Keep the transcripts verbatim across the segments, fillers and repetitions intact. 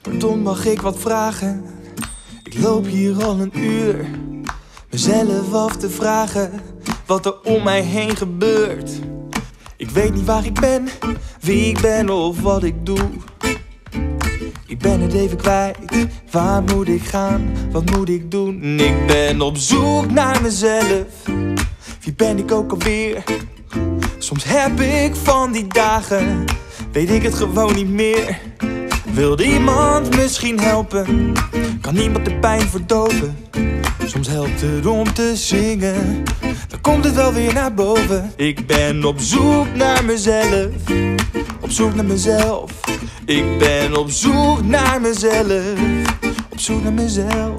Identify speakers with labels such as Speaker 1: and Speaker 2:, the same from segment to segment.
Speaker 1: Pardon, mag ik wat vragen? Ik loop hier al een uur, mezelf af te vragen wat er om mij heen gebeurt. Ik weet niet waar ik ben, wie ik ben of wat ik doe. Ik ben het even kwijt, waar moet ik gaan, wat moet ik doen? Ik ben op zoek naar mezelf, wie ben ik ook alweer? Soms heb ik van die dagen, weet ik het gewoon niet meer. Wil iemand misschien helpen? Kan niemand de pijn verdoven? Soms helpt het om te zingen, dan komt het wel weer naar boven. Ik ben op zoek naar mezelf, op zoek naar mezelf. Ik ben op zoek naar mezelf, op zoek naar mezelf.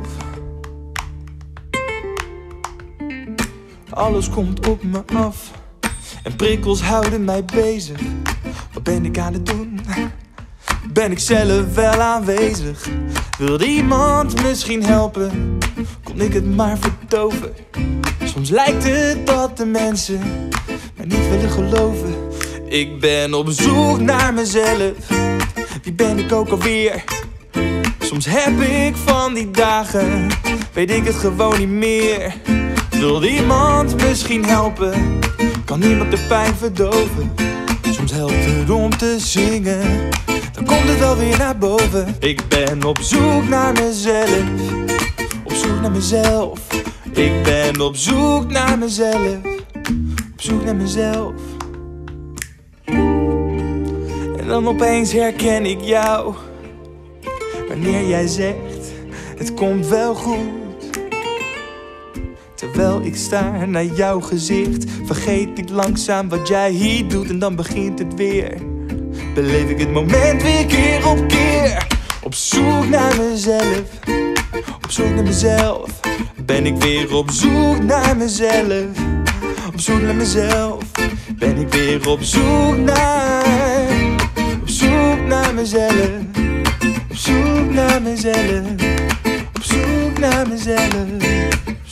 Speaker 1: Alles komt op me af en prikkels houden mij bezig. Wat ben ik aan het doen? Ben ik zelf wel aanwezig? Wilde iemand misschien helpen? Kon ik het maar verdoven? Soms lijkt het dat de mensen mij niet willen geloven. Ik ben op zoek naar mezelf, wie ben ik ook alweer? Soms heb ik van die dagen, weet ik het gewoon niet meer. Wil iemand misschien helpen? Kan niemand de pijn verdoven? Soms helpt het om te zingen, dan komt het wel weer naar boven. Ik ben op zoek naar mezelf, op zoek naar mezelf. Ik ben op zoek naar mezelf, op zoek naar mezelf. En dan opeens herken ik jou, wanneer jij zegt, het komt wel goed. Terwijl ik staar naar jouw gezicht, vergeet ik langzaam wat jij hier doet. En dan begint het weer, beleef ik het moment weer keer op keer. Op zoek naar mezelf, op zoek naar mezelf. Ben ik weer op zoek naar mezelf, op zoek naar mezelf. Ben ik weer op zoek naar, op zoek naar mezelf. Op zoek naar mezelf, op zoek naar mezelf.